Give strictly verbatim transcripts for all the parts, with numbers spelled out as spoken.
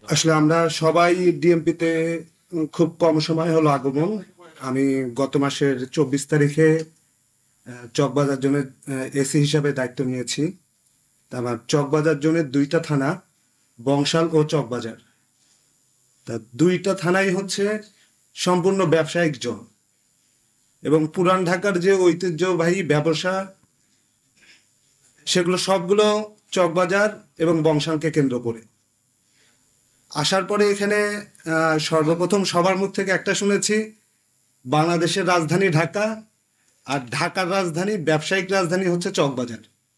আসলে আমরা সবাই ডিএমপিতে খুব কম সময় হলো আগমন। আমি গত মাসের চব্বিশ তারিখে আহ, চকবাজার জোনের এসি হিসাবে দায়িত্ব নিয়েছি। তা আমার চকবাজার জোনের দুইটা থানা, বংশাল ও চকবাজার। তা দুইটা থানাই হচ্ছে সম্পূর্ণ ব্যবসায়িক জোন, এবং পুরান ঢাকার যে ঐতিহ্যবাহী ব্যবসা, সেগুলো সবগুলো চকবাজার এবং বংশালকে কেন্দ্র করে। আসার পরে এখানে আহ, সর্বপ্রথম সবার মুখ থেকে একটা শুনেছি, বাংলাদেশের রাজধানী ঢাকা আর ঢাকার রাজধানী, ব্যবসায়িক রাজধানী হচ্ছে চকবাজার।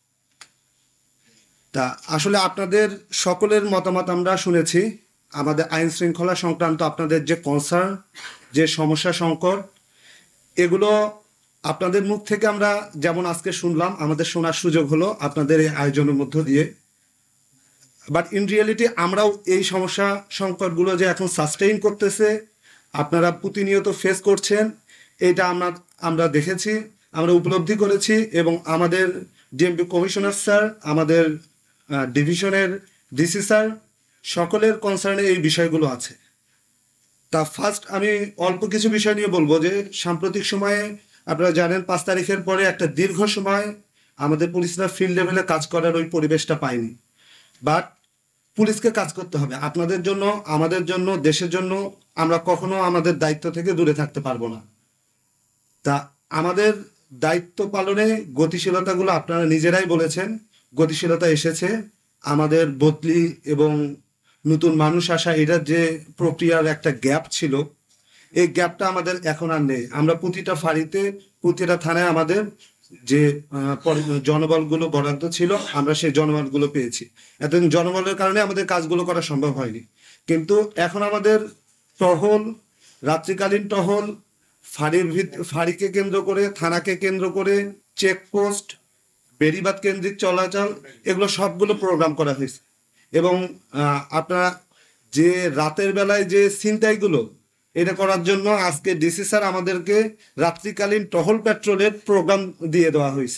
তা আসলে আপনাদের সকলের মতামত আমরা শুনেছি। আমাদের আইন শৃঙ্খলা সংক্রান্ত আপনাদের যে কনসার্ন, যে সমস্যা সংকট, এগুলো আপনাদের মুখ থেকে আমরা যেমন আজকে শুনলাম, আমাদের শোনার সুযোগ হলো আপনাদের এই আয়োজনের মধ্য দিয়ে। বাট ইন রিয়েলিটি আমরাও এই সমস্যা সংকটগুলো যে এখন সাস্টেইন করতেছে, আপনারা প্রতিনিয়ত ফেস করছেন, এটা আমরা আমরা দেখেছি, আমরা উপলব্ধি করেছি। এবং আমাদের ডিএমপি কমিশনার স্যার, আমাদের ডিভিশনের ডিসি স্যার, সকলের কনসার্নে এই বিষয়গুলো আছে। তা ফার্স্ট আমি অল্প কিছু বিষয় নিয়ে বলবো যে সাম্প্রতিক সময়ে আপনারা জানেন পাঁচ তারিখের পরে একটা দীর্ঘ সময় আমাদের পুলিশরা ফিল্ড লেভেলে কাজ করার ওই পরিবেশটা পায়নি। বাট পুলিশকে কাজ করতে হবে আপনাদের জন্য, আমাদের জন্য, দেশের জন্য। আমরা কখনো আমাদের দায়িত্ব থেকে দূরে থাকতে পারবো না। তা আমাদের দায়িত্ব পালনে গতিশীলতাগুলো আপনারা নিজেরাই বলেছেন, গতিশীলতা এসেছে। আমাদের বদলি এবং নতুন মানুষ আসা, এটার যে প্রক্রিয়ার একটা গ্যাপ ছিল, এই গ্যাপটা আমাদের এখন আর নেই। আমরা প্রতিটা ফাঁড়িতে, প্রতিটা থানায় আমাদের যে আহ, পরি- জনবলগুলো বরাদ্দ ছিল, আমরা সেই জনবলগুলো পেয়েছি। এতদিন জনবলের কারণে আমাদের কাজগুলো করা সম্ভব হয়নি, কিন্তু এখন আমাদের টহল, রাত্রিকালীন টহল, ফাঁড়ির ভিত- ফাঁড়িকে কেন্দ্র করে, থানাকে কেন্দ্র করে, চেকপোস্ট, বেড়িবাঁধ কেন্দ্রিক চলাচল, এগুলো সবগুলো প্রোগ্রাম করা হয়েছে। এবং আহ, আপনারা যে রাতের বেলায় যে ছিনতাইগুলো, এটা করার জন্য আজকে ডিসি স্যার আমাদেরকে রাত্রিকালীন টহল পেট্রোলের প্রোগ্রাম দিয়ে দেওয়া হয়েছে।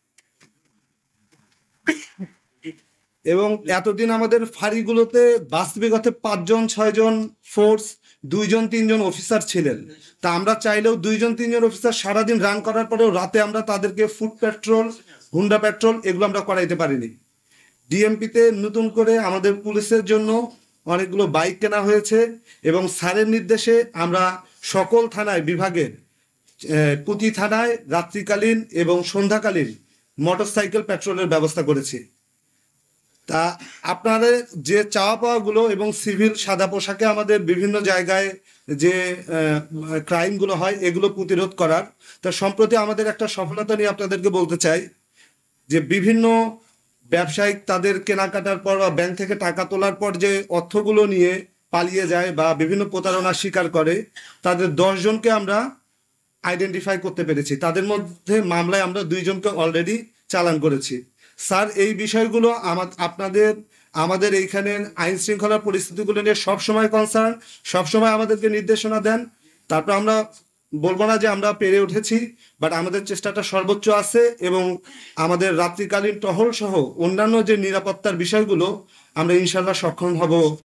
এবং এতদিন আমাদের ফাঁড়িগুলোতে বাস্তবিকতে পাঁচজন ছয়জন ফোর্স, দুইজন তিনজন অফিসার ছিলেন। তা আমরা চাইলেও দুইজন তিনজন অফিসার সারাদিন রান করার পরেও রাতে আমরা তাদেরকে ফুড পেট্রোল, হুন্ডা পেট্রোল, এগুলো আমরা করাইতে পারিনি। ডিএমপিতে নতুন করে আমাদের পুলিশের জন্য অনেকগুলো বাইক কেনা হয়েছে, এবং স্যারের নির্দেশে আমরা সকল থানায়, বিভাগের আহ, প্রতি থানায় রাত্রিকালীন এবং সন্ধ্যাকালীন মোটরসাইকেল পেট্রোলের ব্যবস্থা করেছি। তা আপনাদের যে চাওয়া পাওয়াগুলো, এবং সিভিল সাদা পোশাকে আমাদের বিভিন্ন জায়গায় যে ক্রাইমগুলো হয়, এগুলো প্রতিরোধ করার, তা সম্প্রতি আমাদের একটা সফলতা নিয়ে আপনাদেরকে বলতে চাই যে বিভিন্ন ব্যবসায়িক তাদের কেনাকাটার পর বা ব্যাংক থেকে টাকা তোলার পর যে অর্থগুলো নিয়ে পালিয়ে যায় বা বিভিন্ন প্রতারণার শিকার করে, তাদের দশ জনকে আমরা আইডেন্টিফাই করতে পেরেছি। তাদের মধ্যে মামলায় আমরা দুইজনকে অলরেডি চালান করেছি। স্যার, এই বিষয়গুলো আমার আপনাদের আমাদের এইখানে আইন শৃঙ্খলার পরিস্থিতিগুলো নিয়ে সবসময় কনসার্ন, সবসময় আমাদেরকে নির্দেশনা দেন। তারপর আমরা বলবো না যে আমরা পেরে উঠেছি, বাট আমাদের চেষ্টাটা সর্বোচ্চ আছে। এবং আমাদের রাত্রিকালীন টহল সহ অন্যান্য যে নিরাপত্তার বিষয়গুলো, আমরা ইনশাল্লাহ সক্ষম হব